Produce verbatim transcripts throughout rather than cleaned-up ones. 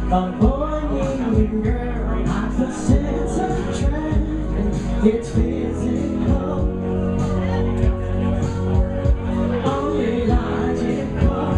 A boy needing a girl, not the sense of trend. It's physical, only logical.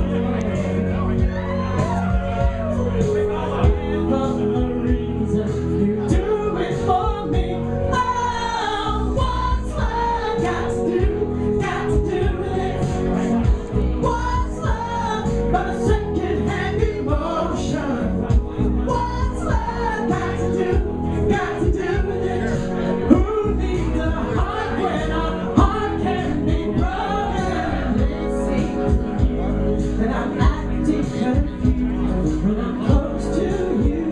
But the reason you do it for me, oh, what's love got to do, got to do with it? What's love but a second-hand emotion? What's love got to do, got to do with it? Who needs a heart when a heart can be broken? It seems to you that I'm acting confused when I'm close to you.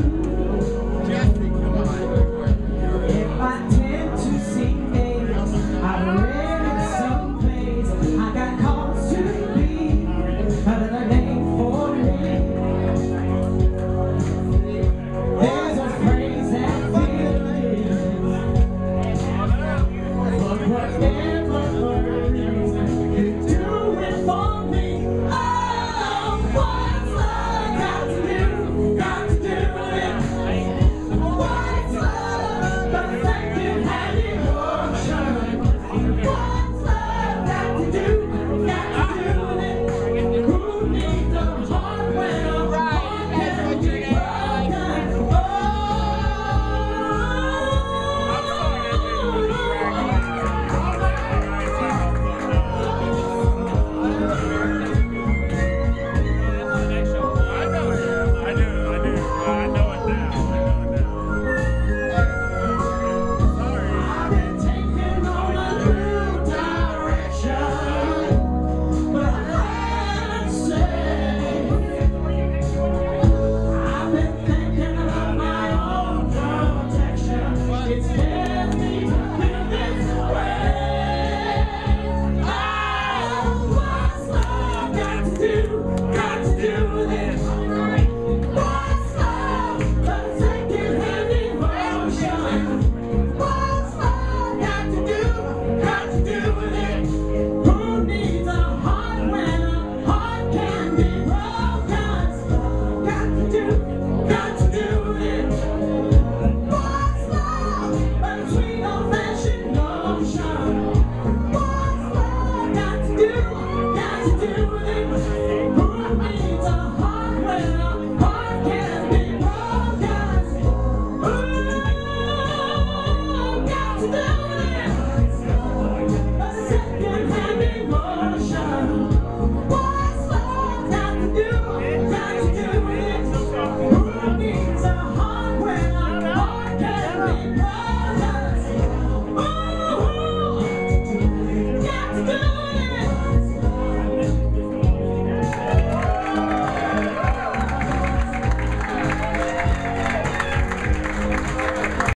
If I tend to see things I've read in some place, I got cause to be another name for me. There's a phrase that feels, but whatever words you do it for me. Oh, what's love got to do, got to do with it? What's love but a second-hand emotion? What's love got to do, got to do with it? Who needs a heart when a heart can be broken? I've been taken on a new direction, but I can't say. I've been thinking about my own protection. It's led me to feel this way. Oh, what's love got to do, got to do with it? What's love but a second-hand emotion? What's love got to do, got to do with it? Who needs a heart when a heart can be broken? Got to do, got to do with it. What's love but a sweet old-fashioned notion? What's love got to do, got to do with it? Who needs a heart when a heart can be broken? Ooh, got to do.